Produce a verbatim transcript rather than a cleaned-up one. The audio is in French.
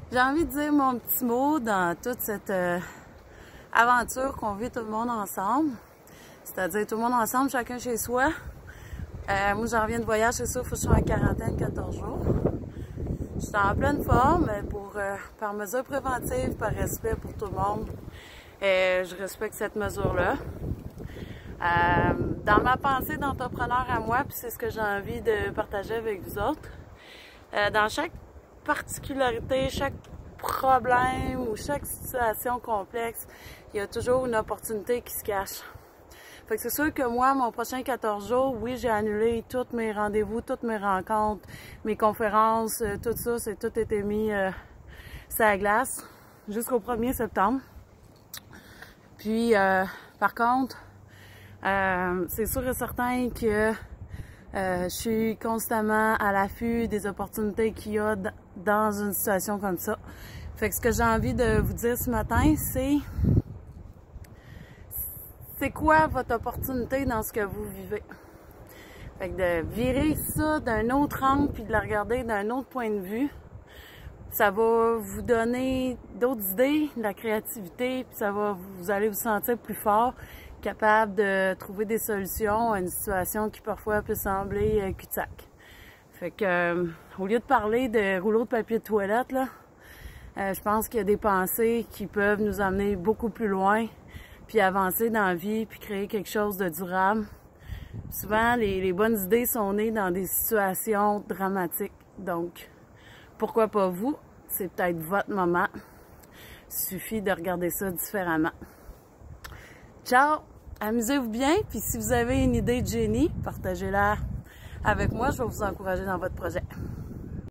J'ai envie de dire mon petit mot dans toute cette euh, aventure qu'on vit tout le monde ensemble. C'est-à-dire tout le monde ensemble, chacun chez soi. Euh, moi, j'en reviens de voyage, c'est sûr, il faut que je sois en quarantaine quatorze jours. Je suis en pleine forme pour, euh, par mesure préventive, par respect pour tout le monde. Et je respecte cette mesure-là. Euh, dans ma pensée d'entrepreneur à moi, puis c'est ce que j'ai envie de partager avec vous autres, euh, dans chaque particularité, chaque problème ou chaque situation complexe, il y a toujours une opportunité qui se cache. Fait que c'est sûr que moi, mon prochain quatorze jours, oui, j'ai annulé tous mes rendez-vous, toutes mes rencontres, mes conférences, euh, tout ça, c'est tout été mis euh, sur la glace jusqu'au premier septembre. Puis, euh, par contre, euh, c'est sûr et certain que euh, je suis constamment à l'affût des opportunités qu'il y a dans une situation comme ça. Fait que ce que j'ai envie de vous dire ce matin, c'est c'est quoi votre opportunité dans ce que vous vivez. Fait que de virer ça d'un autre angle puis de la regarder d'un autre point de vue, ça va vous donner d'autres idées, de la créativité, puis ça va vous allez vous sentir plus fort, capable de trouver des solutions à une situation qui parfois peut sembler euh, cul-de-sac. Fait que euh, au lieu de parler de rouleau de papier de toilette, là, euh, je pense qu'il y a des pensées qui peuvent nous amener beaucoup plus loin, puis avancer dans la vie, puis créer quelque chose de durable. Souvent, les, les bonnes idées sont nées dans des situations dramatiques. Donc, pourquoi pas vous? C'est peut-être votre moment. Il suffit de regarder ça différemment. Ciao! Amusez-vous bien, puis si vous avez une idée de génie, partagez-la avec moi, je vais vous encourager dans votre projet.